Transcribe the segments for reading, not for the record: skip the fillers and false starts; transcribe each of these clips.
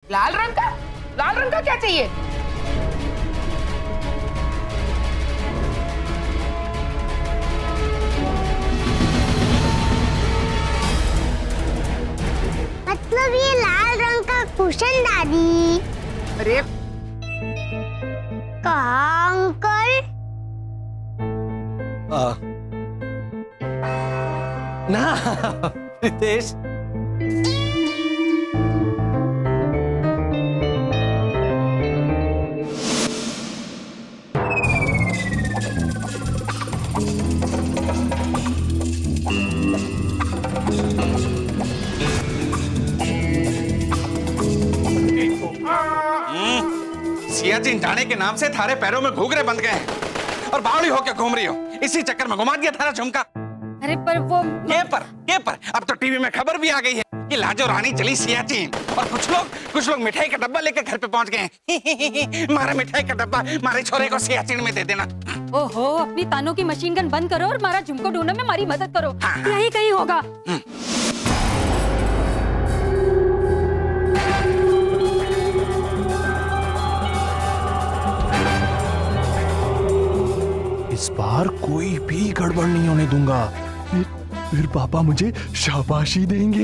लाल रंग का? लाल रंग का क्या चाहिए? मतलब ये लाल रंग का कुशन दादी। अरे कहाँ अंकल? ना रितेश, सियाचिन जाने के नाम से थारे पैरों में घूंघरे बंध गए हैं और बावड़ी होकर घूम रही हो। इसी चक्कर में घुमा दिया थारा झुमका। अरे पर वो के पर अब तो टीवी में खबर भी आ गई है कि लाजो रानी चली सियाचिन और कुछ लोग मिठाई का डब्बा लेकर घर पे पहुंच गए हैं। मारा मिठाई का डब्बा मारे छोरे को सियाचिन में दे देना। ओहो, अपनी तानों की मशीन गन बंद करो और मारा झुमको ढूंढने में हमारी मदद करो। हाँ। यही कहीं होगा। इस बार कोई भी गड़बड़ नहीं होने दूंगा। फिर पापा मुझे शाबाशी देंगे।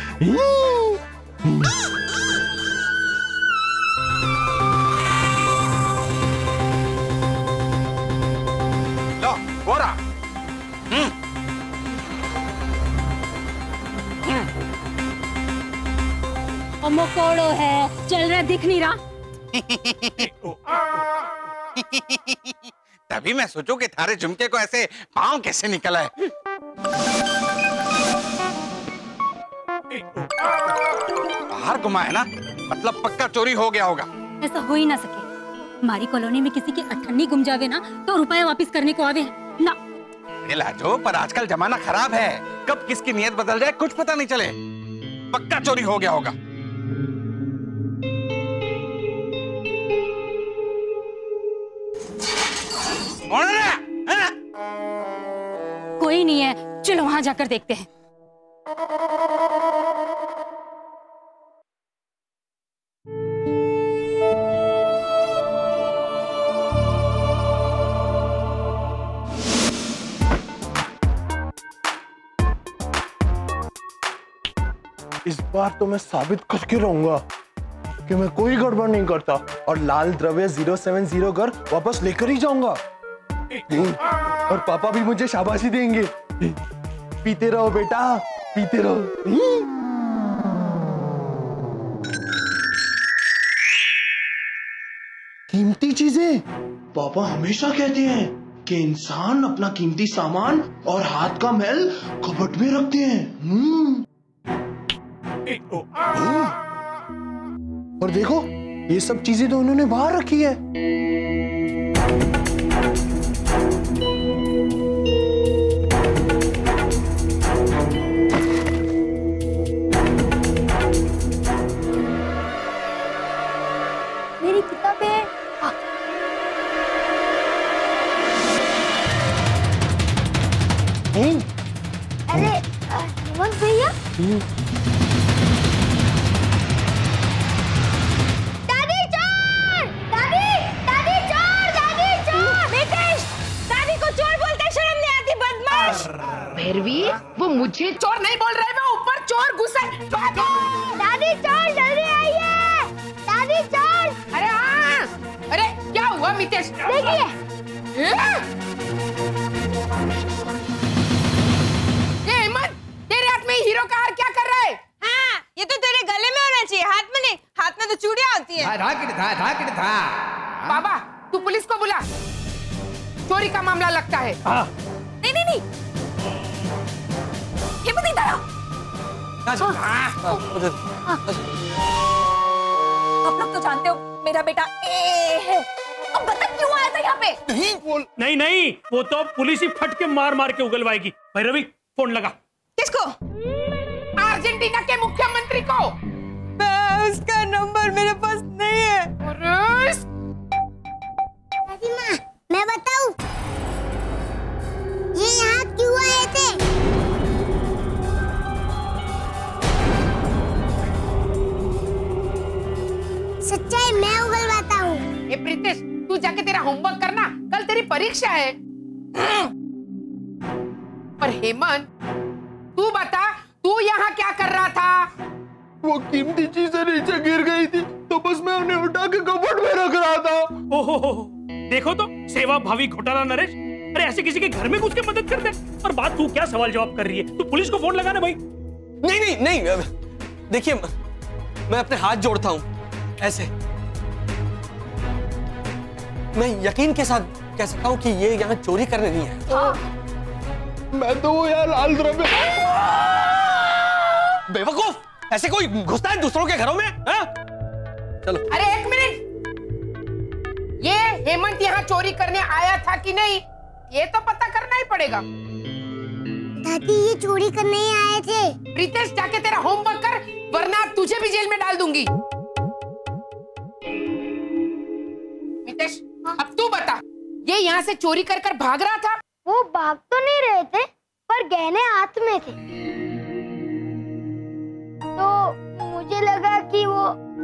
लो बोरा। मोकोड़ो है, चल रहा दिख नहीं रहा। तभी मैं सोचूं कि थारे झुमके को ऐसे पांव कैसे निकला है। बाहर घुमा है ना, मतलब पक्का चोरी हो गया होगा। ऐसा हो ही ना सके। हमारी कॉलोनी में किसी की अठन्नी गुम जावे ना तो रुपया वापस करने को आवे ना। लाजो, पर आजकल जमाना खराब है, कब किसकी नियत बदल जाए कुछ पता नहीं चले। पक्का चोरी हो गया होगा। कोई नहीं है, चलो वहां जाकर देखते हैं। इस बार तो मैं साबित करके रहूंगा कि मैं कोई गड़बड़ नहीं करता और लाल द्रव्य 070 घर वापस लेकर ही जाऊंगा। और पापा भी मुझे शाबाशी देंगे। पीते रहो बेटा, पीते रहो। कीमती चीजें। पापा हमेशा कहते हैं कि इंसान अपना कीमती सामान और हाथ का मैल कबर्ड में रखते हैं। और देखो, ये सब चीजें तो उन्होंने बाहर रखी है। मेरी किताबें। अरे हेमंत भैया, दादी चोर, दादी चोर, दादी चोर। रितेश, दादी को चोर बोलते शर्म नहीं आती, बदमाश। भैरवी, वो मुझे चोर नहीं बोल रहे, वो ऊपर चोर घुसा है। दादी चोर, जल्दी आइए। दादी चोर। अरे हाँ, अरे क्या हुआ मितेश? देखिए। ये हेमंत, तेरे हाथ में हीरो का हार क्या कर रहा है? हाँ, ये तो तेरे गले में होना चाहिए, हाथ में नहीं। हाथ में तो चूड़ियां होती है। बाबा, तू पुलिस को बुला, चोरी का मामला लगता है। नहीं, हिम्मत नहीं धरा। आप लोग तो जानते हो मेरा बेटा ए है। अब बता क्यों आया था यहाँ पे? नहीं, वो तो पुलिस ही फट के मार के उगलवाएगी। भाई रवि, फोन लगा। किसको? अर्जेंटीना के मुख्यमंत्री को। उसका नंबर मेरे पास नहीं है। दादी माँ, मैं बताऊं, ये यहाँ क्यों आए थे? सच्चाई मैं उगलवाता हूँ। ए प्रीतेश, तू जाके तेरा होमवर्क करना, कल तेरी परीक्षा है। पर हेमंत, तू बता, तू यहाँ क्या कर रहा था? वो कीमती चीजें नीचे गिर गई थी, तो बस मैं उन्हें उठा के कपबोर्ड में रख रहा था। ओहो, देखो तो सेवा भावी घोटाला नरेश। अरे ऐसे किसी के घर में घुस के मदद कर दे। और बात तू क्या सवाल जवाब कर रही है? तू पुलिस को फोन लगाना भाई। नहीं नहीं नहीं, देखिए मैं अपने हाथ जोड़ता हूं ऐसे। मैं यकीन के साथ कह सकता हूं कि ये यहाँ चोरी करने नहीं है। हाँ। मैं तो वो यार लाल द्रव्य। बेवकूफ, ऐसे कोई घुसता है दूसरों के घरों में? हा? चलो। अरे एक मिनट, ये हेमंत यहाँ चोरी करने आया था कि नहीं, ये तो पता करना ही पड़ेगा। दादी ये चोरी करने ही आए थे। प्रीतेश, जाके तेरा होमवर्क कर, वरना तुझे भी जेल में डाल दूंगी। प्रीतेश, अब तू बता, ये यहाँ से चोरी कर कर भाग रहा था? वो भाग तो नहीं रहे थे, पर गहने हाथ में थे, तो मुझे लगा कि वो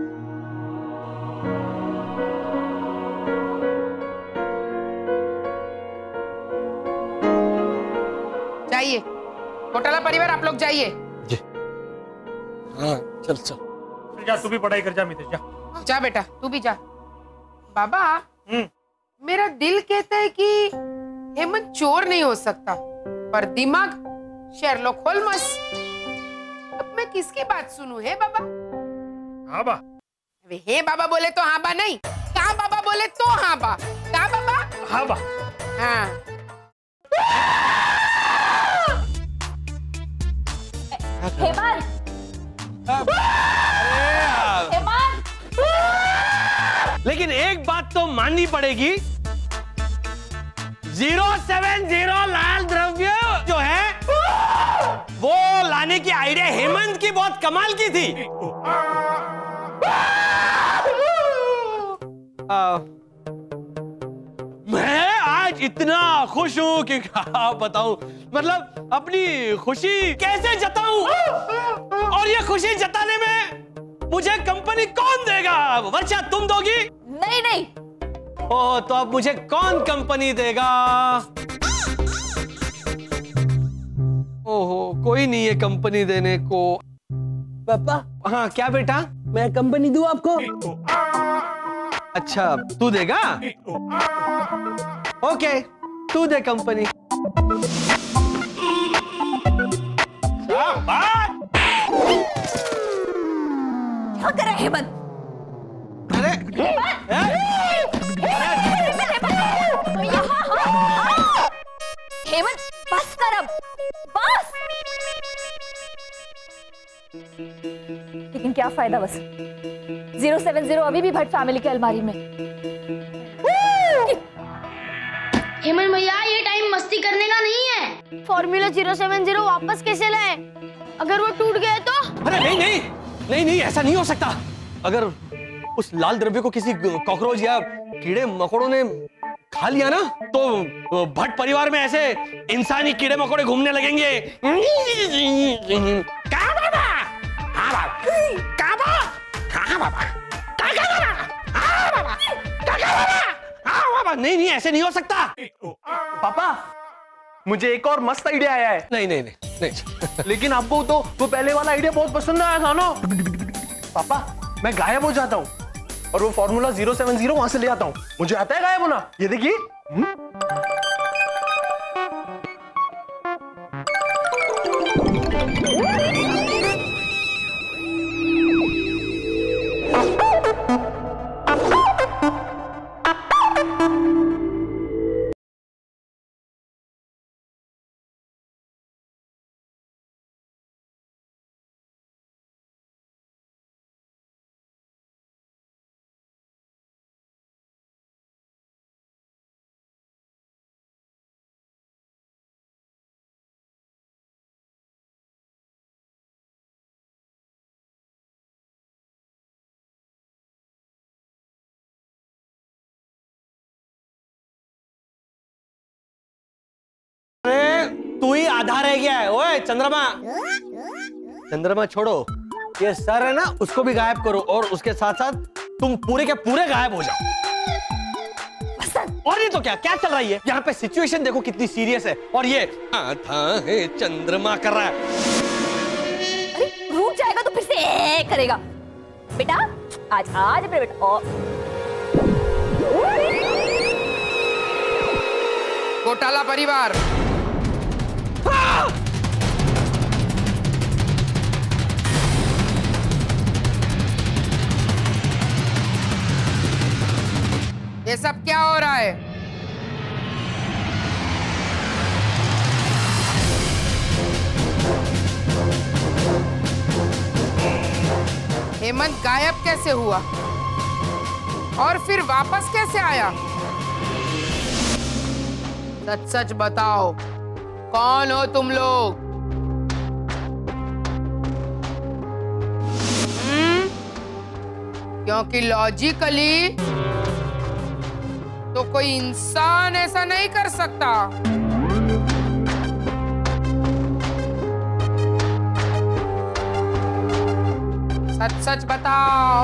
जाइए, घोटाला परिवार आप लोग जाइए। जी हाँ, चल चल जा, तू भी पढ़ाई कर, जा मितेश जा। जा बेटा, तू भी जा। बाबा, मेरा दिल कहता है कि हेमंत चोर नहीं हो सकता, पर दिमाग शेरलॉक होल्मस। अब मैं किसकी बात सुनूं? है बाबा? हाँ बा। अबे हे बाबा बोले तो हाँ बा नहीं, कहा बाबा बोले तो हाँ बा, कहा बाबा? हाँ बा। हाँ। हेमंत, हेमंत, लेकिन एक बात तो माननी पड़ेगी, 070 लाल द्रव्य जो है वो लाने की आइडिया हेमंत की बहुत कमाल की थी। मैं आज इतना खुश हूं कि क्या बताऊं, मतलब अपनी खुशी कैसे जताऊं, और ये खुशी जताने में मुझे कंपनी कौन देगा? वर्षा तुम दोगी? नहीं नहीं। ओह, तो अब मुझे कौन कंपनी देगा? ओहो, कोई नहीं है कंपनी देने को। पापा। हाँ क्या बेटा? मैं कंपनी दूं आपको? अच्छा, तू देगा? ओके, तू दे कंपनी। क्या कर रहा है हेमंत? अरे हेमंत, बस कर अब, बस। लेकिन क्या फायदा, बस 070 अभी भी भट्ट फैमिली की अलमारी में। हेमंत भैया, ये टाइम मस्ती करने का नहीं है। फॉर्मूला 070 वापस कैसे लाए? अगर वो टूट गए तो? अरे नहीं नहीं नहीं नहीं, ऐसा नहीं हो सकता। अगर उस लाल द्रव्य को किसी कॉकरोच या कीड़े मकोड़ों ने खा लिया ना, तो भट्ट परिवार में ऐसे इंसानी कीड़े मकोड़े घूमने लगेंगे। कहाँ बाबा? हाँ बाबा। कहाँ बाबा? हाँ बाबा। कहाँ बाबा? हाँ बाबा। कहाँ बाबा? हाँ बाबा। नहीं नहीं, ऐसे नहीं हो सकता। पापा, मुझे एक और मस्त आइडिया आया है। नहीं नहीं नहीं नहीं। लेकिन आपको तो वो पहले वाला आइडिया बहुत पसंद आया था ना। पापा, मैं गायब हो जाता हूँ और वो फॉर्मूला 070 वहां से ले आता हूँ। मुझे आता है गायब होना, ये देखिए। तू ही आधा रह गया है। ओए चंद्रमा, चंद्रमा छोड़ो, ये सर है ना, उसको भी गायब करो और उसके साथ साथ तुम पूरे के पूरे गायब हो जाओ। और ये तो क्या चल रही है यहाँ पे? सिचुएशन देखो कितनी सीरियस है, और ये आधा है चंद्रमा कर रहा है। अरे रुक जाएगा तो फिर से करेगा। बेटा आज मेरे बेटा घोटाला परिवार। ये सब क्या हो रहा है? हेमंत गायब कैसे हुआ और फिर वापस कैसे आया? सच सच बताओ, कौन हो तुम लोग? क्योंकि लॉजिकली तो कोई इंसान ऐसा नहीं कर सकता। सच सच बताओ।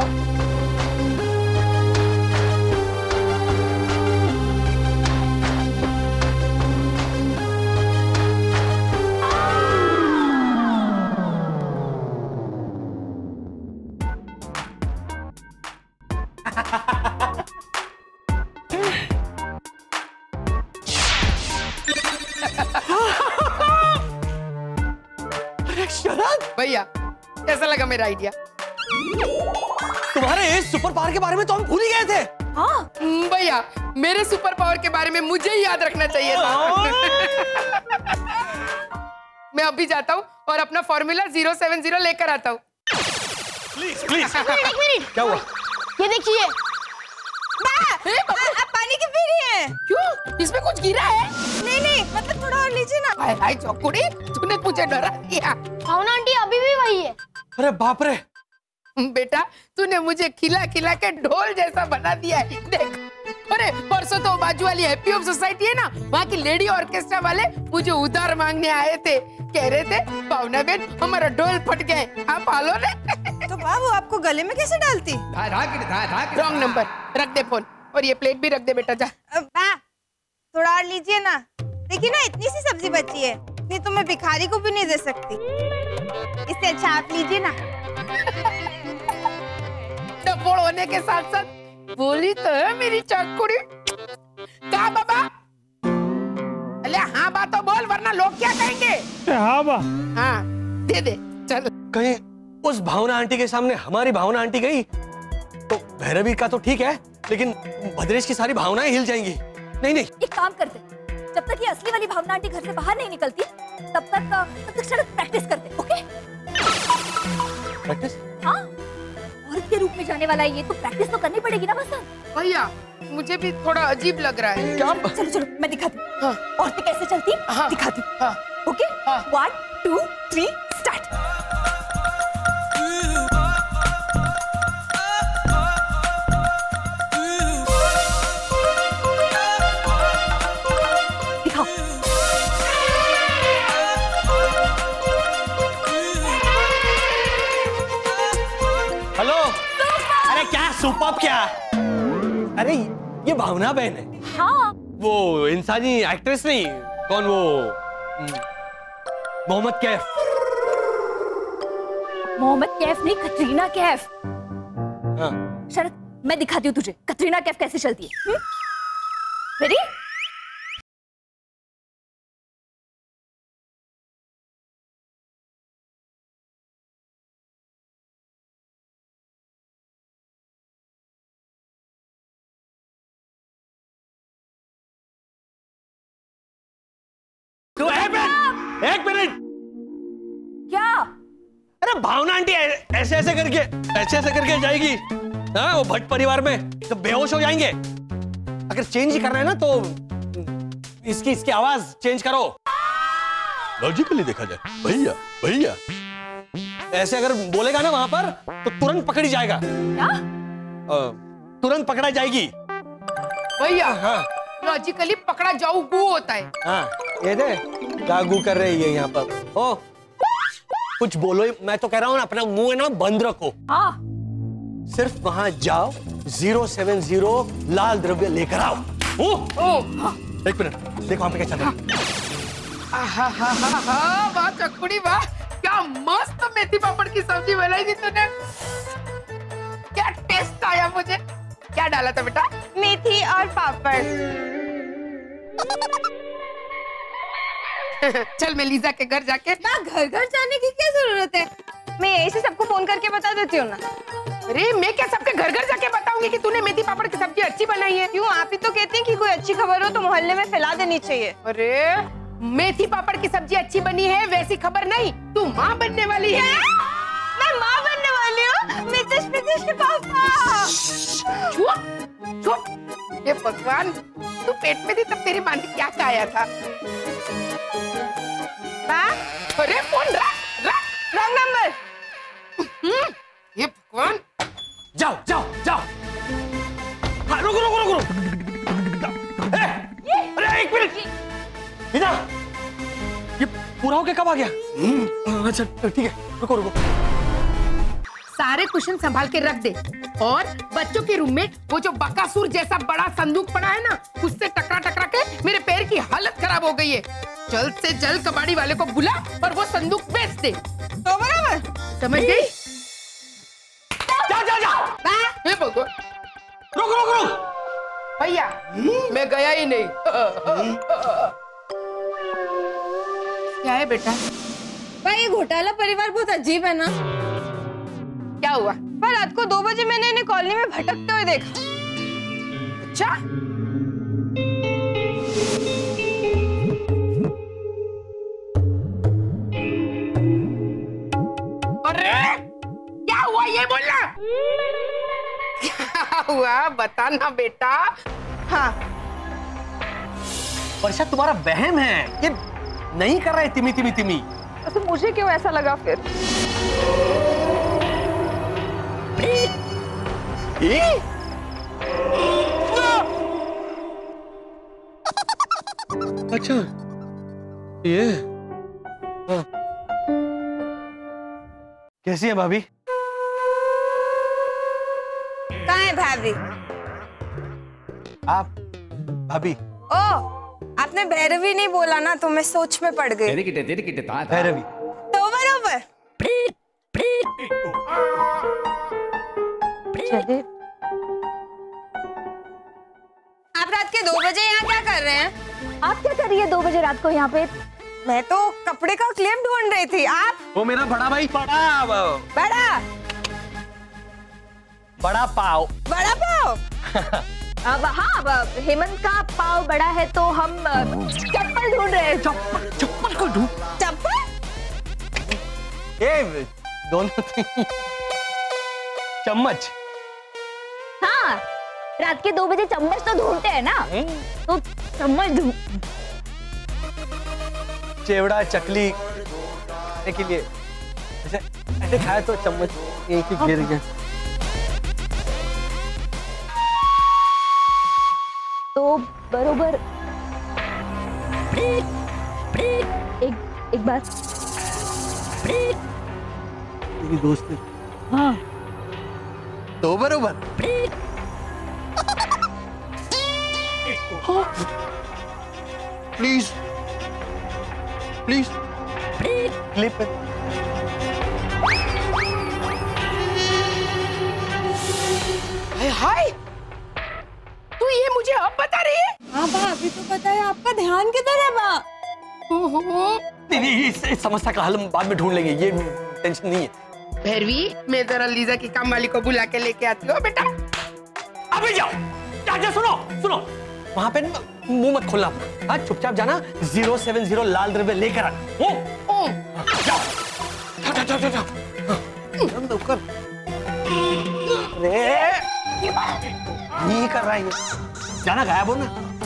भैया कैसा लगा मेरा आइडिया? तुम्हारे इस सुपर पावर के बारे में तो हम भूल ही गए थे। हाँ भैया, मेरे सुपर पावर के बारे में मुझे ही याद रखना चाहिए था। मैं अभी जाता हूँ और अपना फॉर्मूला 070 लेकर आता हूँ। Please please. एक मिनट। क्या हुआ? ये देखिए। आप पानी क्यों पी रही हैं? क्यों? इसमें कुछ गिरा है? नहीं, मतलब थोड़ा और लीजिए ना। हाय हाय चौकुड़ी, तूने मुझे डरा दिया। भावना आंटी अभी भी वही है। अरे बाप रे। बेटा, तूने मुझे खिला खिला के ढोल जैसा बना दिया है। देख, अरे परसों तो बाजू वाली हैप्पी होम सोसाइटी है ना, वहाँ की लेडी ऑर्केस्ट्रा वाले मुझे उधार मांगने आए थे। कह रहे थे भावना बेन, हमारा ढोल फट गए, आप हालो ने। तो बाबू आपको गले में कैसे डालती? Wrong number. रख दे फोन, और ये प्लेट भी रख दे बेटा, जा। थोड़ा और लीजिए ना। देखिए ना, इतनी सी सब्जी बची है, नहीं तो मैं भिखारी को भी नहीं दे सकती। इससे अच्छा आप लीजिए ना। डबोड़ होने के साथ साथ बोली तो है मेरी चौकुड़ी। कहा बाबा? अरे हाँ बा तो बोल, वरना लोग क्या कहेंगे? हाँ बा। हाँ दे दे, चल। कहीं उस भावना आंटी के सामने हमारी भावना आंटी गई तो भैरवी का तो ठीक है, लेकिन भद्रेश की सारी भावनाएं हिल जाएंगी। नहीं नहीं, एक काम करते, जब तक ये असली वाली भावना आंटी घर से बाहर नहीं निकलती तब तक शरद प्रैक्टिस करते। ओके? प्रैक्टिस? हाँ, औरत के रूप में जाने वाला है ये, तो प्रैक्टिस तो करनी पड़ेगी ना बसंत। भैया मुझे भी थोड़ा अजीब लग रहा है। क्या? चलो मैं दिखाती हूँ। हाँ। औरतें कैसे चलती? हाँ। दिखाती हूँ। हाँ। ओके? हाँ। 1 2 3 स्टार्ट। दिखाओ। हेलो। अरे क्या सुपर्ब क्या? अरे ये भावना बहन है। हाँ। वो इंसानी एक्ट्रेस नहीं, कौन वो मोहम्मद कैफ। मोहम्मद कैफ नहीं, कटरीना कैफ। हाँ। शरद मैं दिखाती हूँ तुझे कटरीना कैफ कैसे चलती है। रेडी? तो एक मिनट। क्या? अरे भावना आंटी ऐसे ऐसे करके जाएगी। हाँ, वो भट्ट परिवार में तो बेहोश हो जाएंगे। अगर चेंज ही करना है ना तो इसकी आवाज चेंज करो। लॉजिकली देखा जाए भैया भैया ऐसे अगर बोलेगा ना वहां पर तो तुरंत पकड़ी जाएगा। क्या? तुरंत पकड़ा जाएगी। भैया हाँ लॉजिकली पकड़ा जाऊ गु होता है। हाँ, ये दे गागू कर रही है यहाँ पर। ओ कुछ बोलो, मैं तो कह रहा हूँ ना अपना मुंह है ना बंद रखो। हाँ। सिर्फ वहां जाओ, 070 लाल द्रव्य लेकर आओ। एक मिनट, देखो वहां पे क्या चल रहा है। वाह चकुड़ी वाह, क्या मस्त मेथी पापड़ की सब्जी बनाई थी तूने। क्या टेस्ट आया मुझे। क्या डाला था बेटा? मेथी और पापड़। चल मैं लीजा के घर जाके। ना घर घर जाने की क्या जरूरत है, मैं यही से सबको फोन करके बता देती हूँ ना। अरे मैं क्या सबके घर घर जाके बताऊंगी कि तूने मेथी पापड़ की सब्जी अच्छी बनाई है? क्यों, आप ही तो कहते हैं कि कोई अच्छी खबर हो तो मोहल्ले में फैला देनी चाहिए। अरे मेथी पापड़ की सब्जी अच्छी बनी है वैसी खबर नहीं, तू माँ बनने वाली है। मैं माँ बनने वाली हूँ? मितेश के पापा। चुप चुप। ये भगवान, तू पेट में थी तब तेरी माँ ने क्या खाया था? अरे फोन रख। Wrong number. ये भगवान। जाओ जाओ जाओ। हाँ, रुको रुको रुको। अरे एक मिनट, इधर। ये पूरा होके कब आ गया? अच्छा ठीक है, रुको रुको। सारे कुशन संभाल के रख दे और बच्चों के रूम में वो जो बकासुर जैसा बड़ा संदूक पड़ा है ना, उससे टकरा टकरा के मेरे पैर की हालत खराब हो गई है। जल्द से जल्द कबाड़ी वाले को बुला और वो संदूक बेच दे। तो बराबर समझ गई? जा जा जा। हे भगवान, रुक रुक रुक। भैया मैं गया ही नहीं। क्या है बेटा? भाई ये घोटाला परिवार बहुत अजीब है ना। क्या हुआ? पर रात को 2 बजे मैंने इन्हें कॉलोनी में भटकते हुए देखा। अच्छा, अरे क्या हुआ ये बोलना। क्या हुआ बताना बेटा। हाँ वर्षा, तुम्हारा वहम है, ये नहीं कर रहा है तिमी तिमी तिमी। तो मुझे क्यों ऐसा लगा फिर? अच्छा ये हाँ। कैसी है भाभी? कहाँ है भाभी? आप भाभी? ओ, आपने भैरवी नहीं बोला ना तो मैं सोच में पड़ गई। भैरवी तो बराबर। आप रात के 2 बजे यहाँ क्या कर रहे हैं? आप क्या कर रही है 2 बजे रात को यहाँ पे? मैं तो कपड़े का क्लिप ढूंढ रही थी। आप? वो मेरा बड़ा भाई। बड़ा पाव। बड़ा पाव। अब हाँ, हेमंत का पाव बड़ा है तो हम चप्पल ढूंढ रहे हैं। चप्पल को ढूंढ। चप्पल? ये दोनों चम्मच। हाँ, रात के 2 बजे चम्मच तो ढूंढते हैं ना, तो चम्मच ढूंढ। चेवड़ा चकली खाने के लिए ऐसे खाया तो चम्मच एक ही गिर गया। तो बरोबर एक बार दोस्त है। हाँ तो बरोबर प्लीज प्लीज क्लिप है। हाय, तू ये मुझे अब बता रही है? हाँ बा, अभी तो पता है। आपका ध्यान किधर है बा? नहीं, इस समस्या का हल हम बाद में ढूंढ लेंगे, ये टेंशन नहीं है। भैरवी, मैं जरा लीजा की काम वाली को बुला के लेके आती हूँ बेटा। अभी जाओ। चाचा सुनो सुनो, वहाँ पे मुंह मत खोलना, हाँ चुपचाप जाना, 070 लाल द्रव्य लेकर आना। जाओ जाओ जाओ जाओ जाओ। ये कर रहा है ये, जाना गायब हो ना।